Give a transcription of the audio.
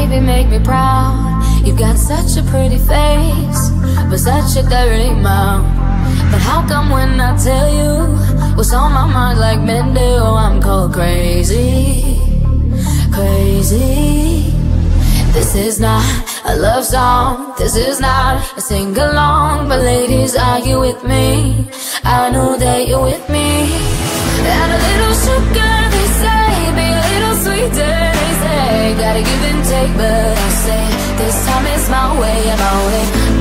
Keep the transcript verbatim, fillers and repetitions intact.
baby, make me proud. You've got such a pretty face, but such a dirty mouth. But how come when I tell you what's on my mind like men do, I'm called crazy, crazy? This is not a love song, this is not a sing-along. But ladies, are you with me? I know that you're with me. And a little sugar, they say, be a little sweeter, they say. Gotta give and take, but I say this time it's my way, my way.